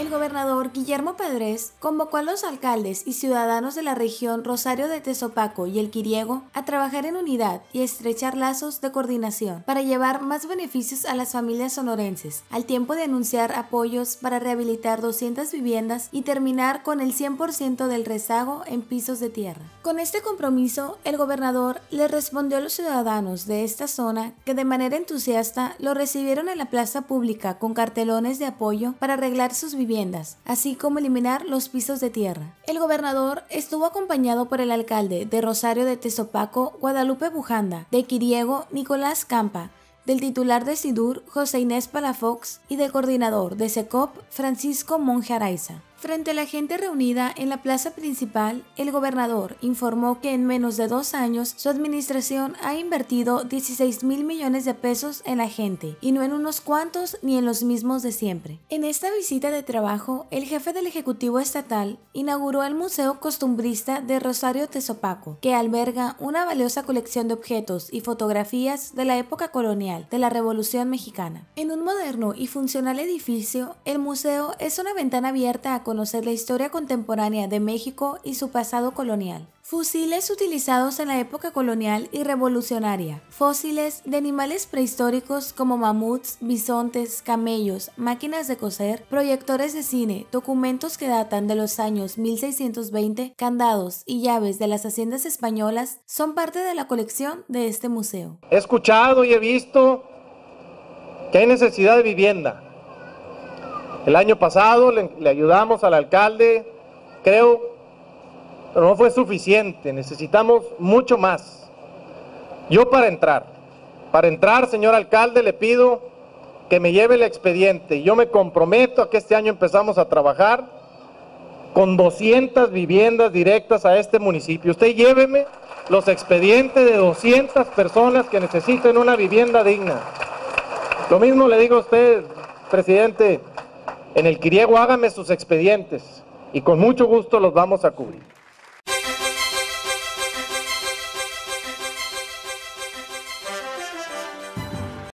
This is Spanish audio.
el gobernador Guillermo Pedrés convocó a los alcaldes y ciudadanos de la región Rosario de Tezopaco y El Quiriego a trabajar en unidad y estrechar lazos de coordinación para llevar más beneficios a las familias sonorenses, al tiempo de anunciar apoyos para rehabilitar 200 viviendas y terminar con el 100% del rezago en pisos de tierra. Con este compromiso, el gobernador le respondió a los ciudadanos de esta zona que de manera entusiasta lo recibieron en la plaza pública con cartelones de apoyo para arreglar sus viviendas, así como eliminar los pisos de tierra. El gobernador estuvo acompañado por el alcalde de Rosario de Tezopaco, Guadalupe Bujanda, de Quiriego, Nicolás Campa, del titular de SIDUR, José Inés Palafox, y del coordinador de SECOP, Francisco Monje Araiza. Frente a la gente reunida en la plaza principal, el gobernador informó que en menos de 2 años su administración ha invertido 16,000 millones de pesos en la gente, y no en unos cuantos ni en los mismos de siempre. En esta visita de trabajo, el jefe del Ejecutivo Estatal inauguró el Museo Costumbrista de Rosario Tezopaco, que alberga una valiosa colección de objetos y fotografías de la época colonial de la Revolución Mexicana. En un moderno y funcional edificio, el museo es una ventana abierta a conocer la historia contemporánea de México y su pasado colonial. Fusiles utilizados en la época colonial y revolucionaria, fósiles de animales prehistóricos como mamuts, bisontes, camellos, máquinas de coser, proyectores de cine, documentos que datan de los años 1620, candados y llaves de las haciendas españolas son parte de la colección de este museo. He escuchado y he visto que hay necesidad de vivienda. El año pasado le ayudamos al alcalde, creo, pero no fue suficiente, necesitamos mucho más. Yo para entrar, señor alcalde, le pido que me lleve el expediente. Yo me comprometo a que este año empezamos a trabajar con 200 viviendas directas a este municipio. Usted lléveme los expedientes de 200 personas que necesiten una vivienda digna. Lo mismo le digo a usted, presidente. En El Quiriego hágame sus expedientes y con mucho gusto los vamos a cubrir.